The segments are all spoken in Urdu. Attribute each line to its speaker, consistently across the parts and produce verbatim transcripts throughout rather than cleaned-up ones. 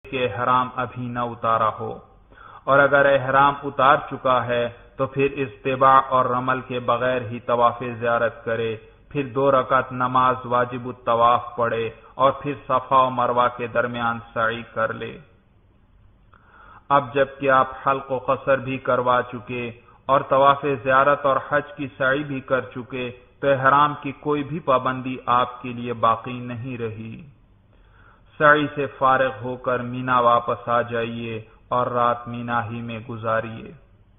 Speaker 1: کہ احرام ابھی نہ اتارا ہو، اور اگر احرام اتار چکا ہے تو پھر استباع اور رمل کے بغیر ہی طواف زیارت کرے، پھر دو رکعت نماز واجب الطواف پڑھے اور پھر صفا و مروہ کے درمیان سعی کر لے۔ اب جب کہ آپ حلق و قصر بھی کروا چکے اور طواف زیارت اور حج کی سعی بھی کر چکے تو احرام کی کوئی بھی پابندی آپ کے لیے باقی نہیں رہی۔ سعی سے فارغ ہو کر مینا واپس آ جائیے اور رات مینا ہی میں گزاریے۔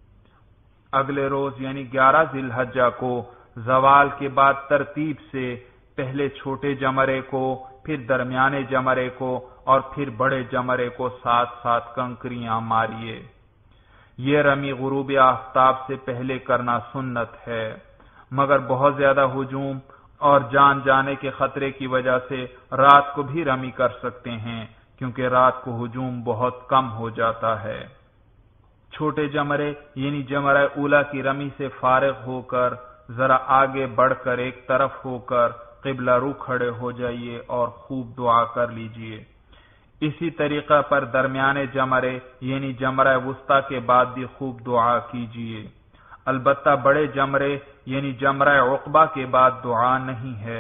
Speaker 1: اگلے روز یعنی گیارہ ذی الحجہ کو زوال کے بعد ترتیب سے پہلے چھوٹے جمرے کو، پھر درمیانے جمرے کو اور پھر بڑے جمرے کو ساتھ ساتھ کنکریاں ماریے۔ یہ رمی غروب آفتاب سے پہلے کرنا سنت ہے، مگر بہت زیادہ ہجوم اور جان جانے کے خطرے کی وجہ سے رات کو بھی رمی کر سکتے ہیں، کیونکہ رات کو ہجوم بہت کم ہو جاتا ہے۔ چھوٹے جمرے یعنی جمرہ اولا کی رمی سے فارغ ہو کر ذرا آگے بڑھ کر ایک طرف ہو کر قبلہ رو کھڑے ہو جائیے اور خوب دعا کر لیجئے۔ اسی طریقہ پر درمیانے جمرے یعنی جمرہ وسطی کے بعد بھی خوب دعا کیجئے۔ البتہ بڑے جمرے یعنی جمرہ عقبہ کے بعد دعا نہیں ہے۔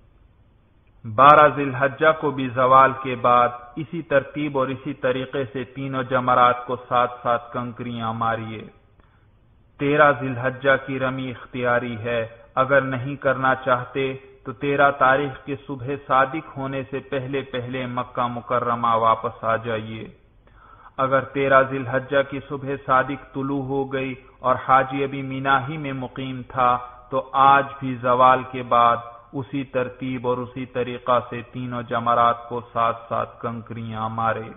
Speaker 1: بارہ ذی الحجہ کو بھی زوال کے بعد اسی ترتیب اور اسی طریقے سے تینوں جمرات کو ساتھ ساتھ کنکریاں ماریے۔ تیرہ ذی الحجہ کی رمی اختیاری ہے، اگر نہیں کرنا چاہتے تو تیرہ تاریخ کے صبح صادق ہونے سے پہلے پہلے مکہ مکرمہ واپس آ جائیے۔ اگر تیرہ ذی الحجہ کی صبح صادق طلوع ہو گئی اور حاجی ابھی مینا ہی میں مقیم تھا تو آج بھی زوال کے بعد اسی ترتیب اور اسی طریقہ سے تینوں جمرات کو ساتھ ساتھ کنکریاں مارے۔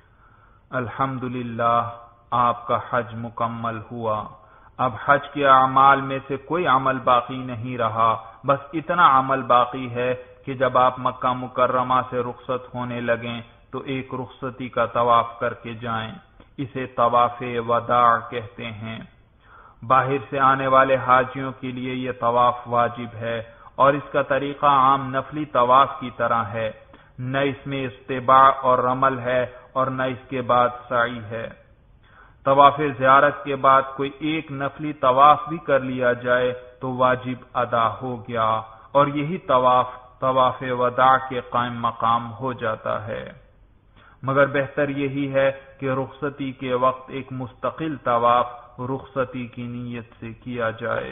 Speaker 1: الحمدللہ آپ کا حج مکمل ہوا۔ اب حج کے اعمال میں سے کوئی عمل باقی نہیں رہا، بس اتنا عمل باقی ہے کہ جب آپ مکہ مکرمہ سے رخصت ہونے لگیں تو ایک رخصتی کا طواف کر کے جائیں۔ اسے طواف وداع کہتے ہیں۔ باہر سے آنے والے حاجیوں کے لیے یہ طواف واجب ہے اور اس کا طریقہ عام نفلی طواف کی طرح ہے، نہ اس میں استباع اور رمل ہے اور نہ اس کے بعد سعی ہے۔ طواف زیارت کے بعد کوئی ایک نفلی طواف بھی کر لیا جائے تو واجب ادا ہو گیا اور یہی طواف طواف وداع کے قائم مقام ہو جاتا ہے۔ مگر بہتر یہی ہے کہ رخصتی کے وقت ایک مستقل طواف رخصتی کی نیت سے کیا جائے۔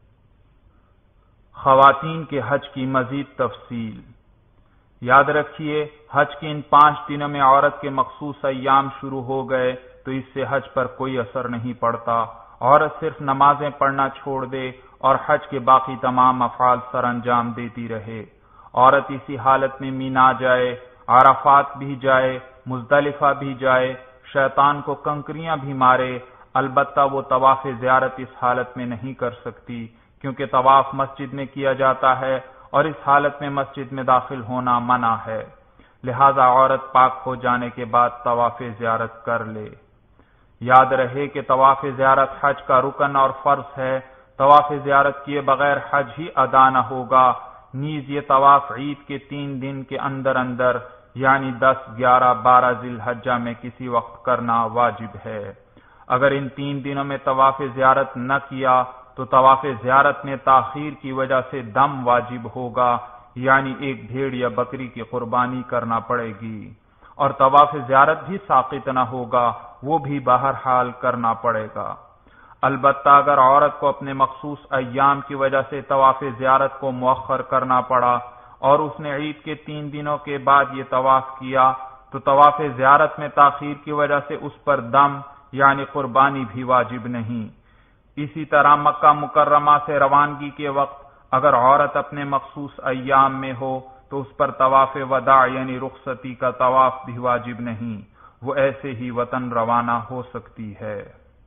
Speaker 1: خواتین کے حج کی مزید تفصیل۔ یاد رکھیے، حج کے ان پانچ دنوں میں عورت کے مخصوص ایام شروع ہو گئے تو اس سے حج پر کوئی اثر نہیں پڑتا۔ عورت صرف نمازیں پڑھنا چھوڑ دے اور حج کے باقی تمام افعال سر انجام دیتی رہے۔ عورت اسی حالت میں مینا جائے، عرفات بھی جائے، مزدلفہ بھی جائے، شیطان کو کنکریاں بھی مارے، البتہ وہ طواف زیارت اس حالت میں نہیں کر سکتی، کیونکہ طواف مسجد میں کیا جاتا ہے اور اس حالت میں مسجد میں داخل ہونا منع ہے۔ لہذا عورت پاک ہو جانے کے بعد طواف زیارت کر لے۔ یاد رہے کہ طواف زیارت حج کا رکن اور فرض ہے۔ طواف زیارت کیے بغیر حج ہی ادا نہ ہوگا۔ نیز یہ طواف عید کے تین دن کے اندر اندر یعنی دس، گیارہ، بارہ ذی الحجہ میں کسی وقت کرنا واجب ہے۔ اگر ان تین دنوں میں طواف زیارت نہ کیا تو طواف زیارت میں تاخیر کی وجہ سے دم واجب ہوگا، یعنی ایک بھیڑ یا بکری کی قربانی کرنا پڑے گی، اور طواف زیارت بھی ساقط نہ ہوگا، وہ بھی بہرحال کرنا پڑے گا۔ البتہ اگر عورت کو اپنے مخصوص ایام کی وجہ سے طواف زیارت کو مؤخر کرنا پڑا اور اس نے عید کے تین دنوں کے بعد یہ طواف کیا تو طواف زیارت میں تاخیر کی وجہ سے اس پر دم یعنی قربانی بھی واجب نہیں۔ اسی طرح مکہ مکرمہ سے روانگی کے وقت اگر عورت اپنے مخصوص ایام میں ہو تو اس پر طواف وداع یعنی رخصتی کا طواف بھی واجب نہیں، وہ ایسے ہی وطن روانہ ہو سکتی ہے۔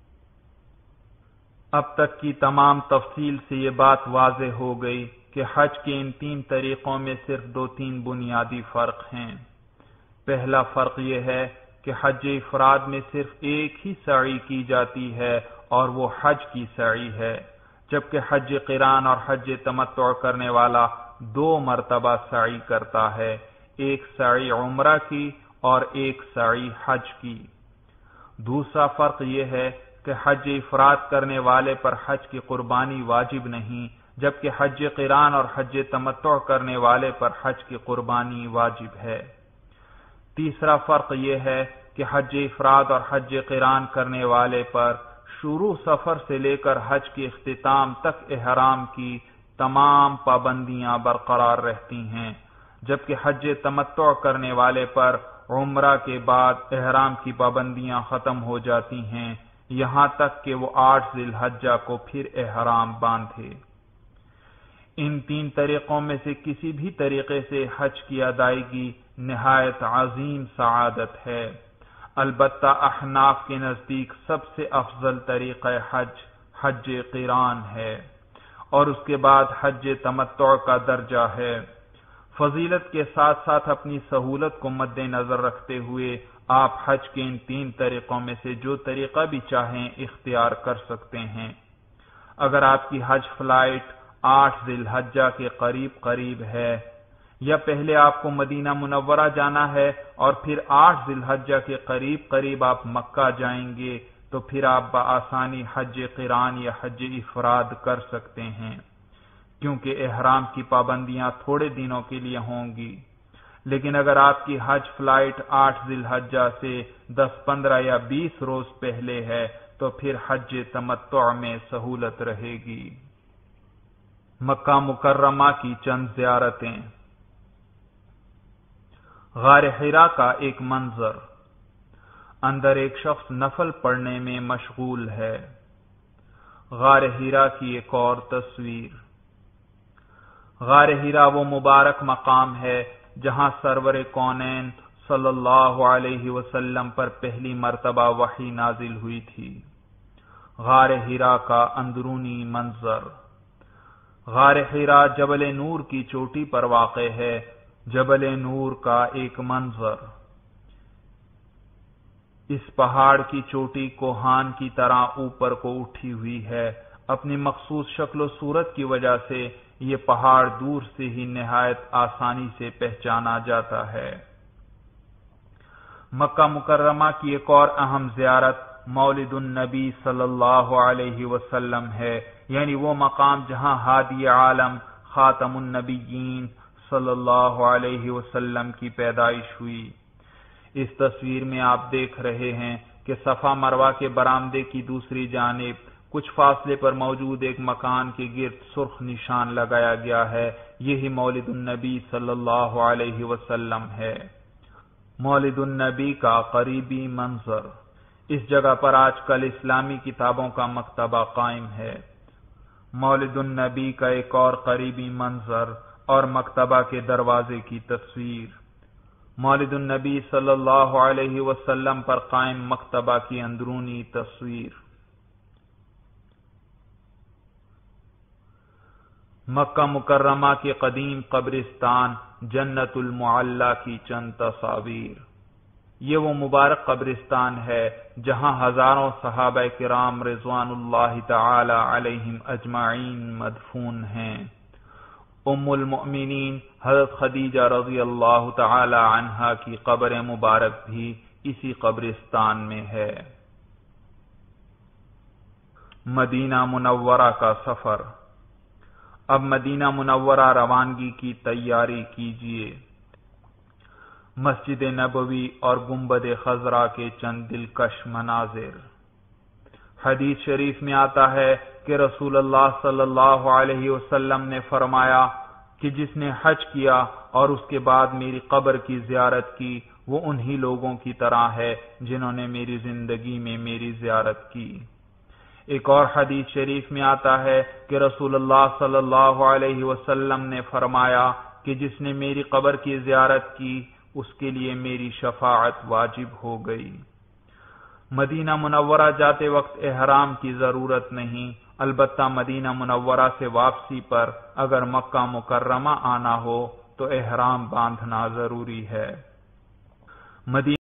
Speaker 1: اب تک کی تمام تفصیل سے یہ بات واضح ہو گئی کہ حج کے ان تین طریقوں میں صرف دو تین بنیادی فرق ہیں۔ پہلا فرق یہ ہے کہ حج افراد میں صرف ایک ہی سعی کی جاتی ہے اور وہ حج کی سعی ہے، جبکہ حج قران اور حج تمتع کرنے والا دو مرتبہ سعی کرتا ہے، ایک سعی عمرہ کی اور ایک سعی حج کی۔ دوسرا فرق یہ ہے کہ حج افراد کرنے والے پر حج کی قربانی واجب نہیں، جبکہ حج قران اور حج تمتع کرنے والے پر حج کی قربانی واجب ہے۔ تیسرا فرق یہ ہے کہ حج افراد اور حج قران کرنے والے پر شروع سفر سے لے کر حج کے اختتام تک احرام کی تمام پابندیاں برقرار رہتی ہیں، جبکہ حج تمتع کرنے والے پر عمرہ کے بعد احرام کی پابندیاں ختم ہو جاتی ہیں، یہاں تک کہ وہ آٹھ ذی الحجہ کو پھر احرام باندھے۔ ان تین طریقوں میں سے کسی بھی طریقے سے حج کی ادائیگی نہایت عظیم سعادت ہے، البتہ احناف کے نزدیک سب سے افضل طریقہ حج حج قران ہے، اور اس کے بعد حج تمتع کا درجہ ہے۔ فضیلت کے ساتھ ساتھ اپنی سہولت کو مد نظر رکھتے ہوئے آپ حج کے ان تین طریقوں میں سے جو طریقہ بھی چاہیں اختیار کر سکتے ہیں۔ اگر آپ کی حج فلائٹ آٹھ ذی الحجہ کے قریب قریب ہے، یا پہلے آپ کو مدینہ منورہ جانا ہے اور پھر آٹھ ذی الحجہ کے قریب قریب آپ مکہ جائیں گے، تو پھر آپ بآسانی حج قران یا حج افراد کر سکتے ہیں، کیونکہ احرام کی پابندیاں تھوڑے دنوں کے لیے ہوں گی۔ لیکن اگر آپ کی حج فلائٹ آٹھ ذی الحجہ سے دس پندرہ یا بیس روز پہلے ہے تو پھر حج تمتع میں سہولت رہے گی۔ مکہ مکرمہ کی چند زیارتیں۔ غار حرا کا ایک منظر، اندر ایک شخص نفل پڑھنے میں مشغول ہے۔ غار حرا کی ایک اور تصویر۔ غار حرا وہ مبارک مقام ہے جہاں سرور کونین صلی اللہ علیہ وسلم پر پہلی مرتبہ وحی نازل ہوئی تھی۔ غار حرا کا اندرونی منظر۔ غار حرا جبل نور کی چوٹی پر واقع ہے۔ جبل نور کا ایک منظر۔ اس پہاڑ کی چوٹی کوہان کی طرح اوپر کو اٹھی ہوئی ہے۔ اپنی مخصوص شکل و صورت کی وجہ سے یہ پہاڑ دور سے ہی نہایت آسانی سے پہچانا جاتا ہے۔ مکہ مکرمہ کی ایک اور اہم زیارت مولد النبی صلی اللہ علیہ وسلم ہے، یعنی وہ مقام جہاں ہادی عالم خاتم النبیین صلی اللہ علیہ وسلم کی پیدائش ہوئی۔ اس تصویر میں آپ دیکھ رہے ہیں کہ صفا مروہ کے برآمدے کی دوسری جانب کچھ فاصلے پر موجود ایک مکان کے گرد سرخ نشان لگایا گیا ہے، یہی مولد النبی صلی اللہ علیہ وسلم ہے۔ مولد النبی کا قریبی منظر۔ اس جگہ پر آج کل اسلامی کتابوں کا مکتبہ قائم ہے۔ مولد النبی کا ایک اور قریبی منظر اور مکتبہ کے دروازے کی تصویر۔ مولد النبی صلی اللہ علیہ وسلم پر قائم مکتبہ کی اندرونی تصویر۔ مکہ مکرمہ کے قدیم قبرستان جنت المعلی کی چند تصاویر۔ یہ وہ مبارک قبرستان ہے جہاں ہزاروں صحابہ کرام رضوان اللہ تعالی علیہم اجمعین مدفون ہیں۔ ام المؤمنین حضرت خدیجہ رضی اللہ تعالی عنہا کی قبر مبارک بھی اسی قبرستان میں ہے۔ مدینہ منورہ کا سفر۔ اب مدینہ منورہ روانگی کی تیاری کیجیے۔ مسجد نبوی اور گنبد خضرا کے چند دلکش مناظر۔ حدیث شریف میں آتا ہے کہ رسول اللہ صلی اللہ علیہ وسلم نے فرمایا کہ جس نے حج کیا اور اس کے بعد میری قبر کی زیارت کی وہ انہی لوگوں کی طرح ہے جنہوں نے میری زندگی میں میری زیارت کی۔ ایک اور حدیث شریف میں آتا ہے کہ رسول اللہ صلی اللہ علیہ وسلم نے فرمایا کہ جس نے میری قبر کی زیارت کی اس کے لیے میری شفاعت واجب ہو گئی۔ مدینہ منورہ جاتے وقت احرام کی ضرورت نہیں، البتہ مدینہ منورہ سے واپسی پر اگر مکہ مکرمہ آنا ہو تو احرام باندھنا ضروری ہے۔ مدینہ